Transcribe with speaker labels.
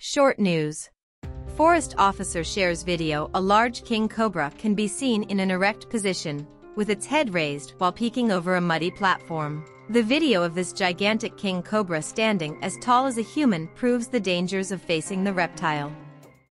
Speaker 1: Short news. Forest officer shares video. A large king cobra can be seen in an erect position, with its head raised while peeking over a muddy platform. The video of this gigantic king cobra standing as tall as a human proves the dangers of facing the reptile.